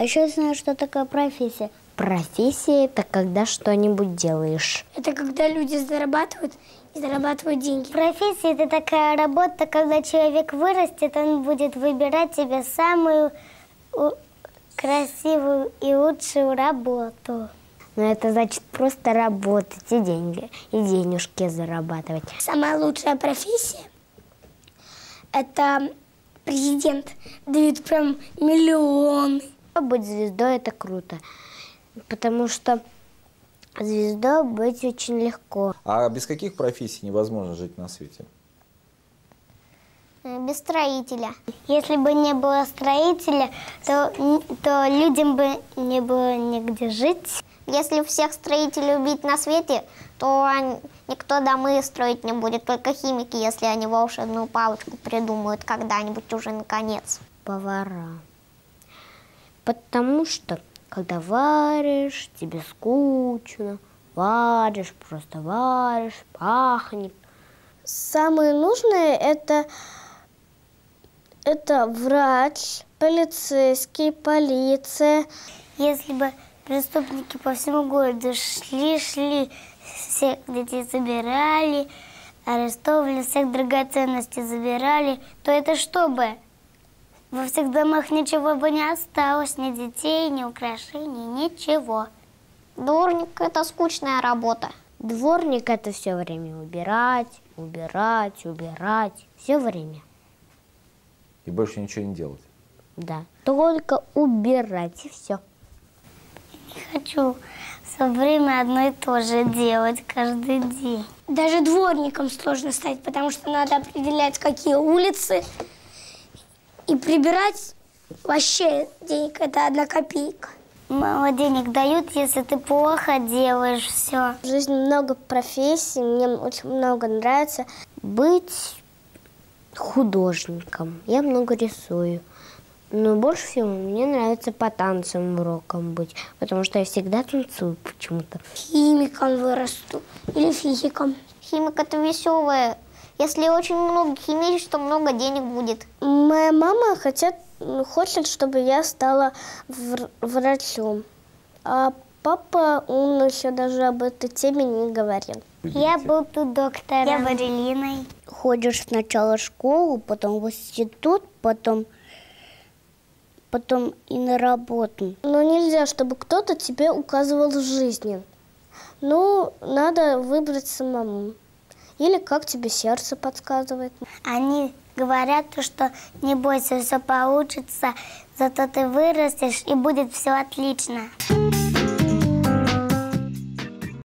А еще я знаю, что такое профессия. Профессия – это когда что-нибудь делаешь. Это когда люди зарабатывают и зарабатывают деньги. Профессия – это такая работа, когда человек вырастет, он будет выбирать себе самую красивую и лучшую работу. Но это значит просто работать и деньги, и денежки зарабатывать. Самая лучшая профессия – это президент. Дают прям миллионы. Быть звездой – это круто, потому что звездой быть очень легко. А без каких профессий невозможно жить на свете? Без строителя. Если бы не было строителя, то людям бы не было нигде жить. Если всех строителей убить на свете, то никто домы строить не будет, только химики, если они волшебную палочку придумают когда-нибудь уже наконец. Повара. Потому что, когда варишь, тебе скучно, варишь, просто варишь, пахнет. Самое нужное это врач, полицейский, полиция. Если бы преступники по всему городу шли, всех детей забирали, арестовывали, всех драгоценностей забирали, то это что бы? Во всех домах ничего бы не осталось, ни детей, ни украшений, ничего. Дворник – это скучная работа. Дворник – это все время убирать, все время. И больше ничего не делать? Да, только убирать и все. Не хочу все время одно и то же делать каждый день. Даже дворником сложно стать, потому что надо определять, какие улицы. И прибирать вообще денег – это 1 копейка. Мало денег дают, если ты плохо делаешь все. В жизни много профессий, мне очень много нравится. Быть художником. Я много рисую. Но больше всего мне нравится по танцам урокам быть, потому что я всегда танцую почему-то. Химиком вырасту или физиком. Химик – это веселое. Если очень много химичить, то много денег будет. Моя мама хочет, чтобы я стала врачом. А папа, он еще даже об этой теме не говорил. Я буду доктором. Я балериной. Ходишь сначала в школу, потом в институт, потом и на работу. Но нельзя, чтобы кто-то тебе указывал в жизни. Ну, надо выбрать самому. Или как тебе сердце подсказывает. Они говорят, что не бойся, все получится, зато ты вырастешь и будет все отлично.